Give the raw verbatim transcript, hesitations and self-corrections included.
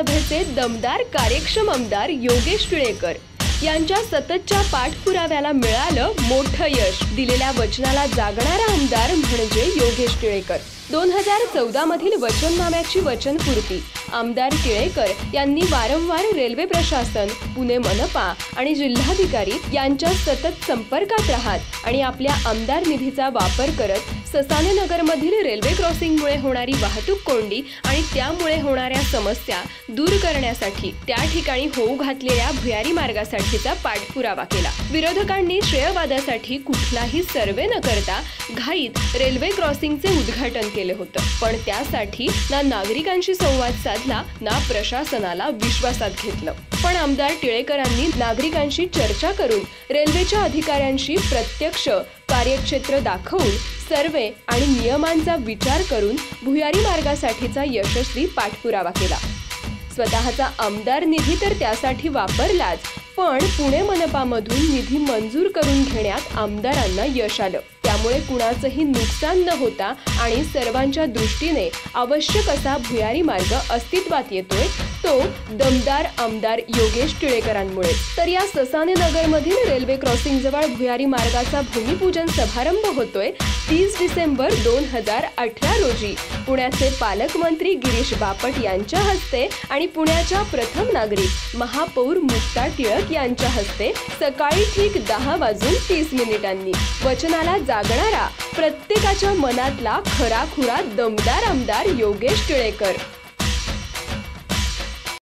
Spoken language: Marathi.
विधानसभेचे दमदार कार्यक्षम आमदार योगेश टिळेकर यांच्या सततच्या पाठपुराव्याला मिळालं मोठं यश। दिलेल्या वचनाला जागणारा आमदार म्हणजे योगेश टिळेकर। दोन हजार चौदा मधील वचननाम्याची वचनपूर्ती आमदार टिळेकर यांनी वारंवार रेल्वे प्रशासन, पुणे मनपा आणि जिल्हाधिकारी यांच्या सतत संपर्कात राहत आणि आपल्या आमदार निधीचा वापर करत ससाने नगरमधील रेल्वे क्रॉसिंगमुळे होणारी वाहतूक कोंडी आणि त्यामुळे होणाऱ्या समस्या दूर करण्यासाठी त्या ठिकाणी होऊ घातलेल्या भुयारी मार्गासाठीचा पाठपुरावा केला। विरोधकांनी श्रेयवादासाठी कुठलाही सर्वे न करता घाईत रेल्वे क्रॉसिंगचे उद्घाटन केले होते, पण त्यासाठी ना नागरिकांशी संवाद साधला ना प्रशासनाला विश्वासात घेतलं। पण आमदार टिळेकरांनी नागरिकांशी चर्चा करून रेल्वेच्या अधिकाऱ्यांशी प्रत्यक्ष कार्यक्षेत्र दाखवून सर्वे आणि नियमांचा विचार करून भुयारी मार्गासाठीचा यशस्वी पाठपुरावा केला। स्वतःचा आमदार निधी तर त्यासाठी वापरलाच, पण पुणे मनपामधून निधी मंजूर करून घेण्यात आमदारांना यश आलं। त्यामुळे कुणाचंही नुकसान न होता आणि सर्वांच्या दृष्टीने आवश्यक असा भुयारी मार्ग अस्तित्वात येतोय तो दमदार आमदार योगेश टिळेकरांमुळे। तर या ससाने नगरमधील रेल्वे क्रॉसिंग जवळ भुयारी मार्गाचा भूमिपूजन समारंभ होतोय तीस डिसेंबर दोन हजार अठरा रोजी पुण्याचे पालकमंत्री गिरीश बापट यांच्या हस्ते आणि पुण्याच्या प्रथम नागरिक महापौर मुक्ता टिळक यांच्या हस्ते सकाळी ठीक दहा वाजून तीस मिनिटांनी। वचनाला जागणारा प्रत्येकाच्या मनातला खराखुरा दमदार आमदार योगेश टिळेकर।